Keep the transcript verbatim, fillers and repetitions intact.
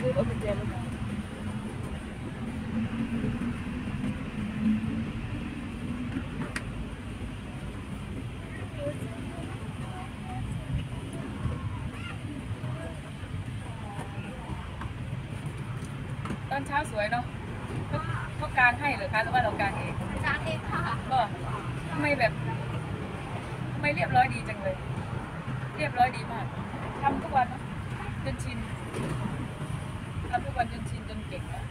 ซื้อรถเป็นเจนตอนเช้าสวยเนาะเขาเขากางให้หรือคะหรือว่าเรากางเองกางเองค่ะก็ทำไมแบบทำไมเรียบร้อยดีจังเลยเรียบร้อยดีมากทำทุกวันจนชินทำทุกวันจนชินจนเก่งแล้ว